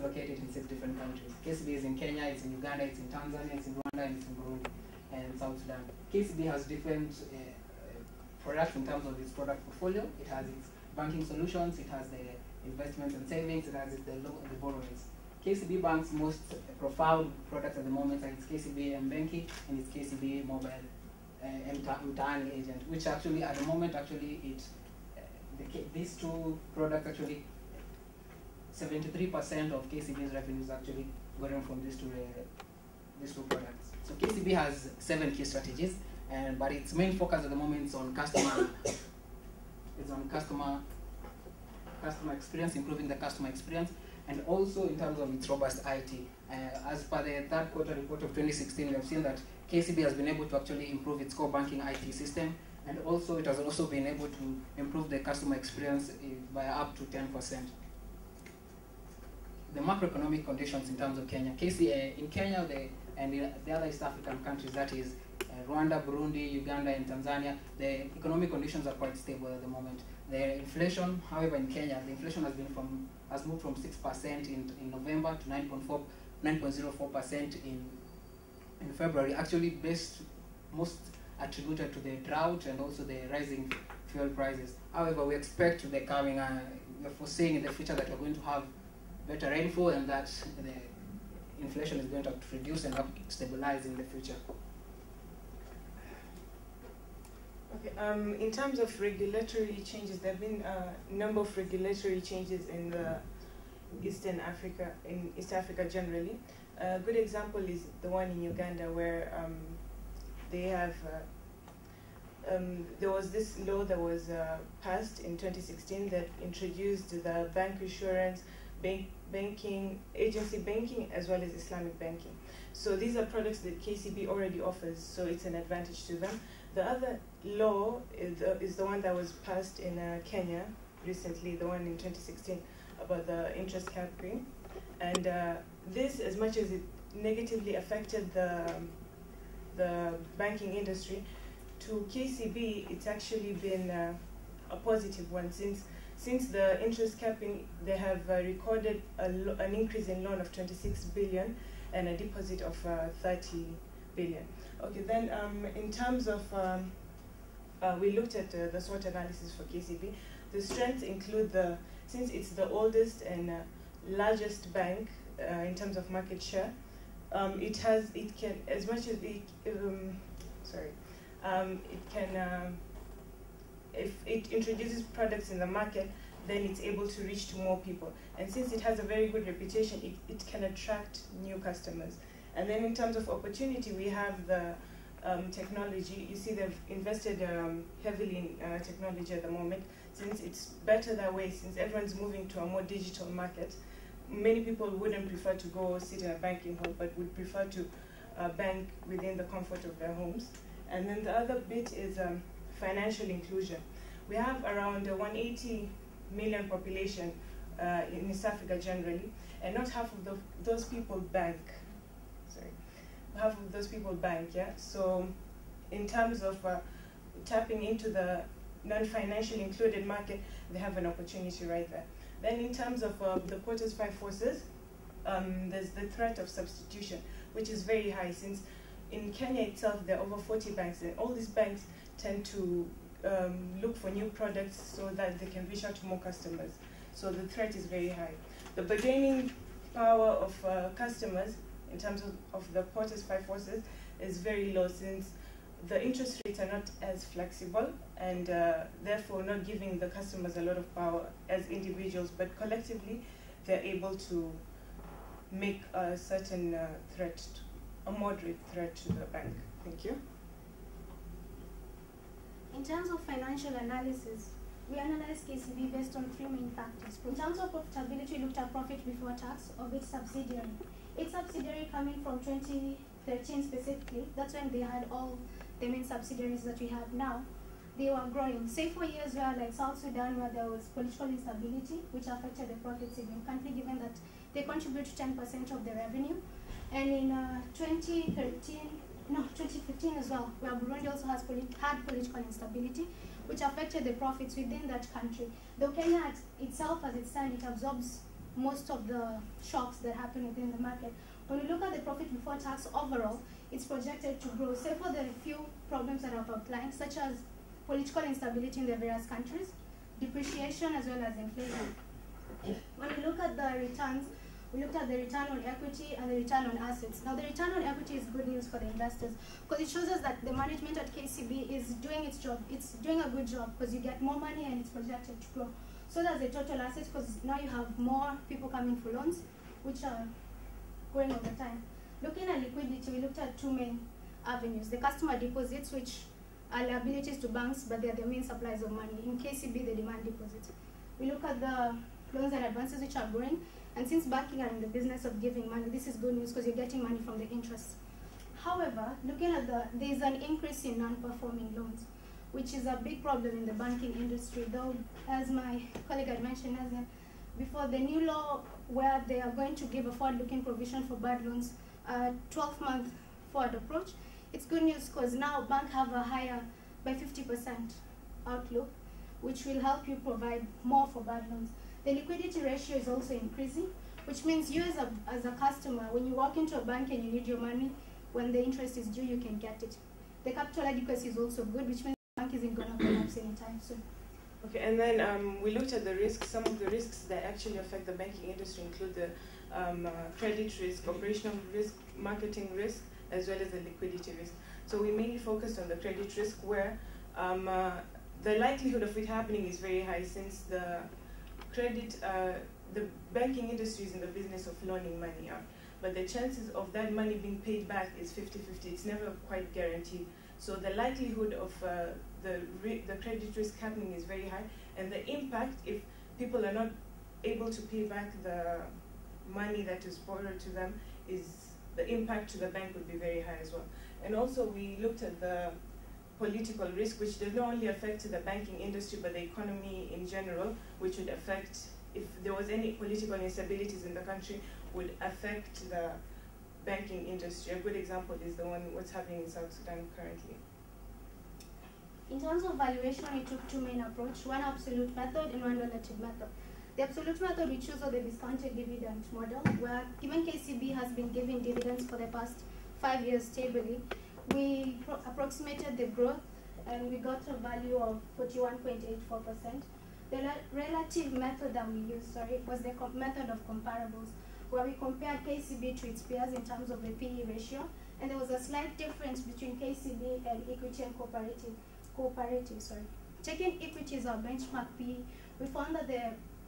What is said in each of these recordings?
located in 6 different countries. KCB is in Kenya, it's in Uganda, it's in Tanzania, it's in Rwanda, and it's in Burundi, and South Sudan. KCB has different products in terms of its product portfolio. It has its banking solutions, it has the investments and savings, it has the borrowings. KCB Bank's most profound products at the moment are its KCB M-Benki and its KCB Mobile Mtaani Agent, which actually at the moment these two products actually 73% of KCB's revenue is actually going from these two products. So KCB has 7 key strategies, but its main focus at the moment is on customer experience, improving the customer experience, and also in terms of its robust IT. As per the third quarter report of 2016, we have seen that KCB has been able to actually improve its core banking IT system, and also it has also been able to improve the customer experience by up to 10%. The macroeconomic conditions in terms of Kenya. In Kenya and in the other East African countries, that is Rwanda, Burundi, Uganda, and Tanzania, the economic conditions are quite stable at the moment. The inflation, however, in Kenya, the inflation has moved from 6% in November to 9.04% in February, actually most attributed to the drought and also the rising fuel prices. However, we expect we're foreseeing in the future that we're going to have better rainfall and that the inflation is going to reduce and stabilize in the future. Okay, in terms of regulatory changes, there have been a number of regulatory changes in East Africa generally. A good example is the one in Uganda, where they have there was this law that was passed in 2016 that introduced the bank insurance, banking, agency banking, as well as Islamic banking. So these are products that KCB already offers, so it's an advantage to them. The other law is the one that was passed in Kenya recently, the one in 2016 about the interest capping. And this, as much as it negatively affected the banking industry, to KCB, it's actually been a positive one. Since the interest capping, they have recorded an increase in loan of 26 billion and a deposit of 30 billion. Okay, then in terms of, we looked at the SWOT analysis for KCB. The strengths include since it's the oldest and largest bank in terms of market share, if it introduces products in the market, then it's able to reach to more people. And since it has a very good reputation, it can attract new customers. And then in terms of opportunity, we have the technology. You see they've invested heavily in technology at the moment, since it's better that way, since everyone's moving to a more digital market. Many people wouldn't prefer to go sit in a banking hall, but would prefer to bank within the comfort of their homes. And then the other bit is financial inclusion. We have around 180 million population in East Africa generally, and not half of those people bank. Half of those people bank, yeah? So in terms of tapping into the non-financially included market, they have an opportunity right there. Then in terms of the Quarters 5 forces, there's the threat of substitution, which is very high, since in Kenya itself, there are over 40 banks, and all these banks tend to look for new products so that they can reach out to more customers. So the threat is very high. The bargaining power of customers in terms of the Quarters 5 forces is very low, since the interest rates are not as flexible and therefore not giving the customers a lot of power as individuals, but collectively they're able to make a certain a moderate threat to the bank. Thank you. In terms of financial analysis, we analyzed KCB based on 3 main factors. In terms of profitability, we looked at profit before tax of its subsidiary. Its subsidiary coming from 2013 specifically, that's when they had all the main subsidiaries that we have now. They were growing. Say for years where like South Sudan, where there was political instability, which affected the profit significantly, given that they contribute to 10% of the revenue. And in 2015 as well, where Burundi also had political instability, which affected the profits within that country. Though Kenya itself, as it stands, it absorbs most of the shocks that happen within the market. When we look at the profit before tax overall, it's projected to grow, save for the few problems that I've outlined, such as political instability in the various countries, depreciation as well as inflation. When we look at the returns, we looked at the return on equity and the return on assets. Now the return on equity is good news for the investors because it shows us that the management at KCB is doing its job. It's doing a good job because you get more money and it's projected to grow. So does the total assets because now you have more people coming for loans, which are growing over time. Looking at liquidity, we looked at two main avenues. The customer deposits, which are liabilities to banks, but they are the main supplies of money. In KCB, the demand deposits. We look at the loans and advances, which are growing. And since banking are in the business of giving money, this is good news because you're getting money from the interest. However, looking at there's an increase in non-performing loans, which is a big problem in the banking industry. Though, as my colleague had mentioned before, the new law where they are going to give a forward-looking provision for bad loans, 12-month forward approach, it's good news because now banks have a higher by 50% outlook, which will help you provide more for bad loans. The liquidity ratio is also increasing, which means you as a customer, when you walk into a bank and you need your money, when the interest is due, you can get it. The capital adequacy is also good, which means the bank isn't going to collapse anytime soon. Okay, and then we looked at the risks. Some of the risks that actually affect the banking industry include the credit risk, operational risk, marketing risk, as well as the liquidity risk. So we mainly focused on the credit risk where the likelihood of it happening is very high since the banking industry is in the business of loaning money out. But the chances of that money being paid back is 50-50. It's never quite guaranteed. So the likelihood of the credit risk happening is very high. And the impact, if people are not able to pay back the money that is borrowed to them, the impact to the bank would be very high as well. And also we looked at the political risk, which does not only affect the banking industry, but the economy in general, which would affect, if there was any political instabilities in the country, would affect the banking industry. A good example is what's happening in South Sudan currently. In terms of valuation, we took two main approaches, one absolute method and one relative method. The absolute method we choose the discounted dividend model, where given KCB has been giving dividends for the past 5 years stably, we approximated the growth and we got a value of 41.84%. The relative method that we used, was the method of comparables, where we compared KCB to its peers in terms of the PE ratio, and there was a slight difference between KCB and equity and cooperative. Taking equity as our benchmark PE, we found that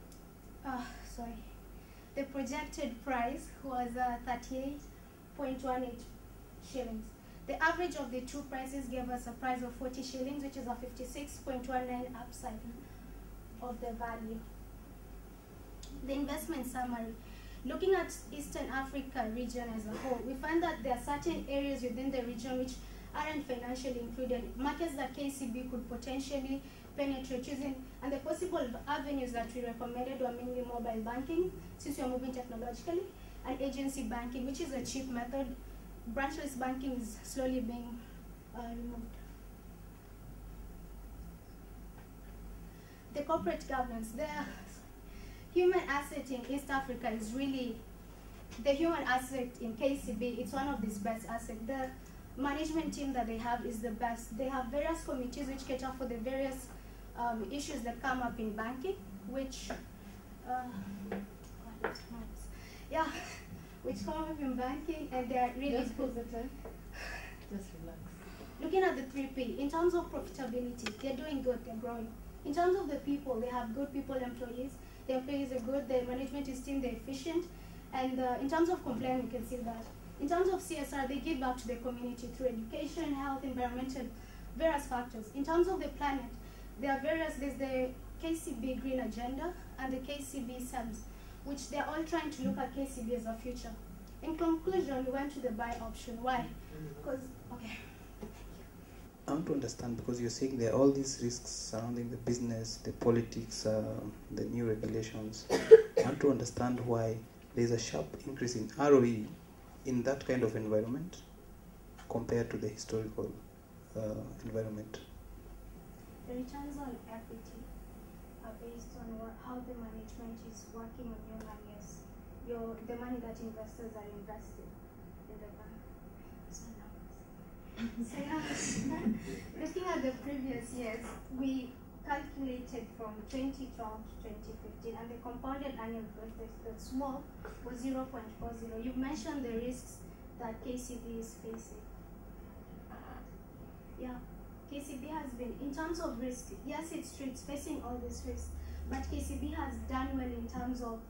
the projected price was 38.18 shillings. The average of the two prices gave us a price of 40 shillings, which is a 56.19 upside of the value. The investment summary. Looking at Eastern Africa region as a whole, we find that there are certain areas within the region which aren't financially included, markets that KCB could potentially penetrate using, and the possible avenues that we recommended were mainly mobile banking, since we are moving technologically, and agency banking, which is a cheap method. Branchless banking is slowly being removed. The corporate governance. The human asset in East Africa is really, the human asset in KCB, it's one of these best assets. The management team that they have is the best. They have various committees which cater for the various issues that come up in banking, which, which come up in banking, and they are really positive. Just relax. Looking at the 3P, in terms of profitability, they're doing good, they're growing. In terms of the people, they have good people, employees. The employees are good, the management is team, they're efficient. And in terms of compliance, we can see that. In terms of CSR, they give back to the community through education, health, environmental, various factors. In terms of the planet, there are various, there's the KCB Green Agenda and the KCB SEMS, which they're all trying to look at KCB as a future. In conclusion, we went to the buy option. Why? Because, okay. I want to understand, because you're saying there are all these risks surrounding the business, the politics, the new regulations. I want to understand why there's a sharp increase in ROE in that kind of environment compared to the historical environment. The returns on equity are based on how the management is working on your money, yes, the money that investors are invested in the bank. So yeah, looking at the previous years, we calculated from 2012 to 2015, and the compounded annual growth rate, the small, was 0.40. You've mentioned the risks that KCB is facing. Yeah, KCB has been, in terms of risk, yes, it's true, it's facing all these risks, but KCB has done well in terms of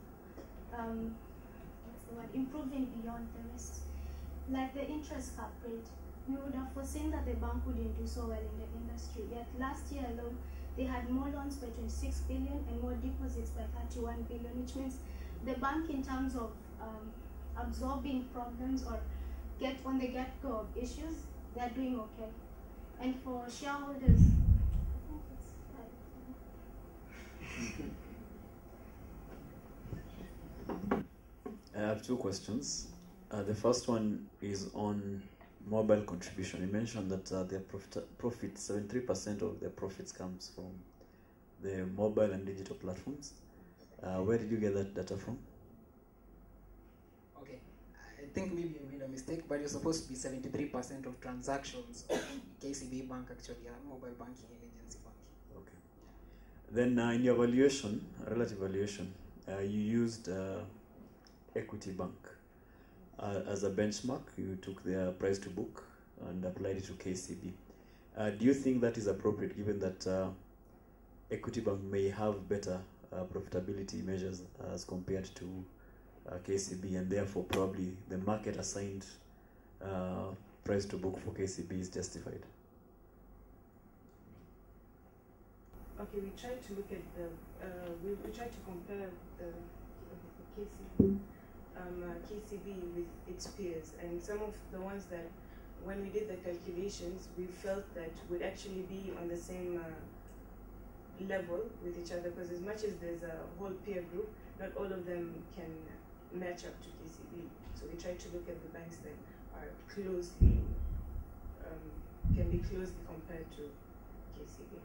improving beyond the risks. Like the interest cap rate, we would have foreseen that the bank wouldn't do so well in the industry. Yet last year alone, they had more loans by 26 billion and more deposits by 31 billion, which means the bank, in terms of absorbing problems or on the get-go of issues, they're doing okay. And for shareholders, I think it's I have two questions. The first one is on mobile contribution. You mentioned that their profit, 73% of their profits comes from the mobile and digital platforms. Where did you get that data from? Okay, I think maybe you made a mistake, but you're supposed to be 73% of transactions KCB Bank actually are mobile banking and agency banking. Okay. Then in your valuation, relative valuation, you used Equity Bank as a benchmark. You took their price to book and applied it to KCB. Do you think that is appropriate, given that Equity Bank may have better profitability measures as compared to KCB, and therefore probably the market assigned price to book for KCB is justified? Okay, we try to look at the we try to compare the KCB with its peers, and some of the ones that, when we did the calculations, we felt that would actually be on the same level with each other, because as much as there's a whole peer group, not all of them can match up to KCB. So we try to look at the banks that are closely, can be closely compared to KCB.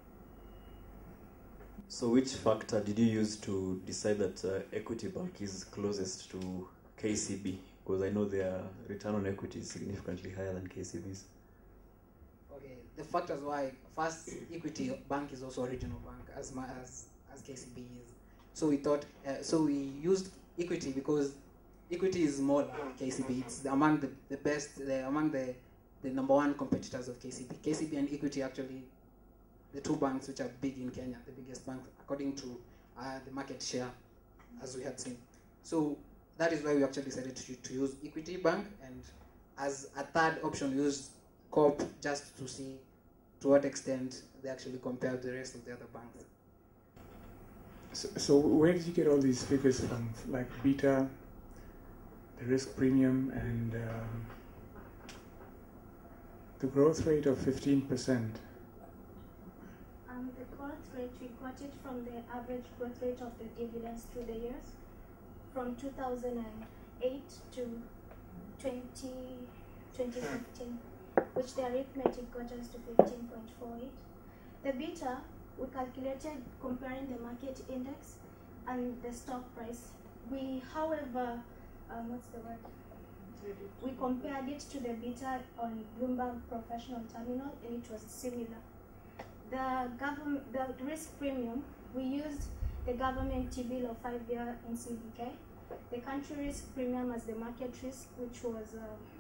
So which factor did you use to decide that Equity Bank is closest to KCB? Because I know their return on equity is significantly higher than KCB's. Okay, the factors why, first, Equity Bank is also a regional bank as KCB is. So we thought, so we used Equity because Equity is smaller than KCB. It's among the best, among the number one competitors of KCB. KCB and Equity actually the two banks which are big in Kenya, the biggest banks according to the market share, as we had seen. So that is why we actually decided to use Equity Bank, and as a third option we used Coop, just to see to what extent they actually compare with the rest of the other banks. So where did you get all these figures from, like beta, the risk premium, and the growth rate of 15%? The growth rate, we got it from the average growth rate of the dividends through the years, from 2008 to 2015, which the arithmetic got us to 15.48. The beta, we calculated comparing the market index and the stock price. We, however, what's the word? We compared it to the beta on Bloomberg Professional Terminal, and it was similar. The risk premium, we used the government T-bill of 5-year in CBK, the country risk premium as the market risk, which was,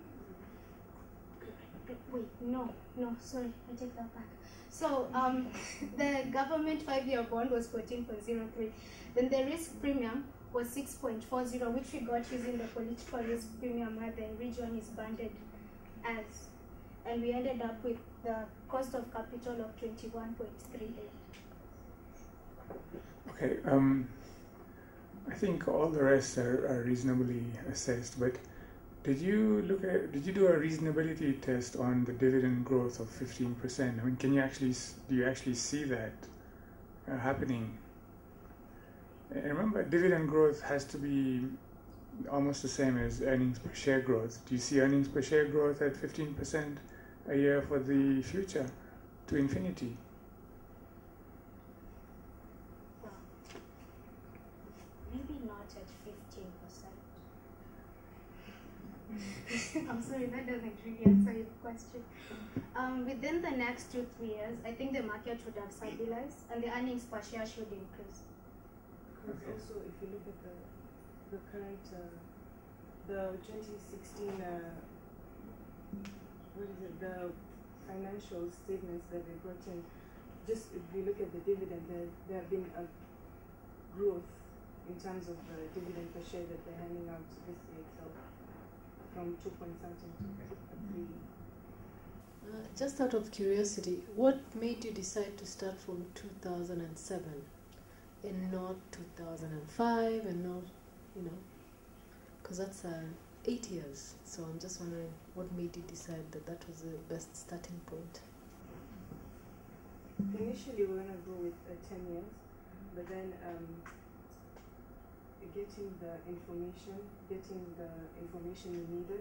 sorry, I take that back. So the government 5-year bond was 14.03. Then the risk premium was 6.40, which we got using the political risk premium where the region is banded as. And we ended up with the cost of capital of 21.38. Okay, I think all the rest are reasonably assessed, but did you do a reasonability test on the dividend growth of 15%? I mean, do you actually see that happening? And remember, dividend growth has to be almost the same as earnings per share growth. Do you see earnings per share growth at 15% a year for the future, to infinity? I'm sorry, that doesn't really answer your question. Within the next 2-3 years, I think the market would have stabilized and the earnings per share should increase. Because also, if you look at the current, the 2016, the financial statements that they brought in, just if you look at the dividend, there have been a growth in terms of the dividend per share that they're handing out this year itself, from 2 point something to 3. Just out of curiosity, what made you decide to start from 2007 and not 2005 and not, because that's 8 years. So I'm just wondering what made you decide that that was the best starting point? Initially, we were going to go with 10 years, but then getting the information we needed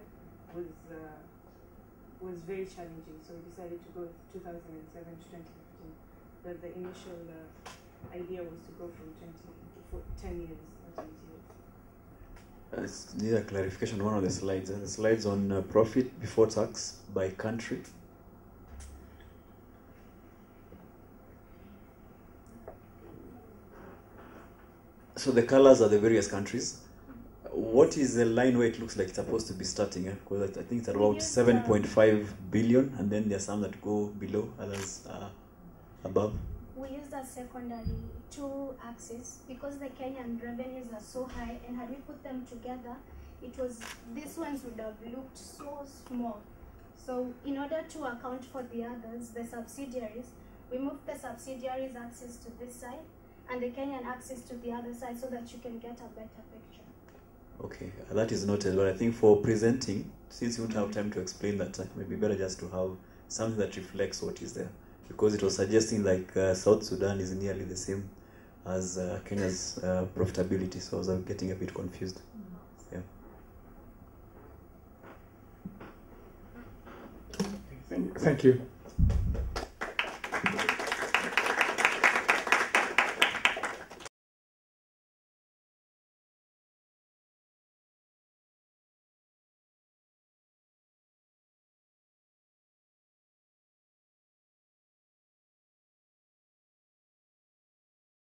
was very challenging. So we decided to go with 2007 to 2015. But the initial idea was to go from 10 years, not 8 years. I need a clarification on one of the slides. The slides on profit before tax by country. So the colors are the various countries. What is the line where it looks like it's supposed to be starting? Because I think it's about 7.5 billion, and then there are some that go below, others above. We used a secondary 2 axes because the Kenyan revenues are so high, and had we put them together, these ones would have looked so small. So in order to account for the others, the subsidiaries, we moved the subsidiaries axis to this side and the Kenyan axis to the other side so that you can get a better picture. Okay, that is noted, but I think for presenting, since you don't have time to explain that, it may be better just to have something that reflects what is there. Because it was suggesting like South Sudan is nearly the same as Kenya's profitability, so I was getting a bit confused. Yeah. Thank you.